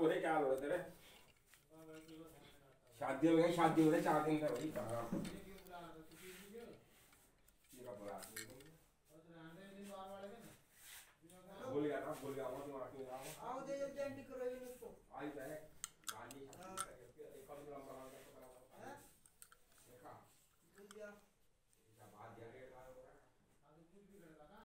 बोले क्या बोले तेरे शादी हो गई, शादी हो रही 4 दिन का भाई कहाँ भूल गया ना, भूल गया तुम आके आओ दे जल्दी करो इसको आई जाए।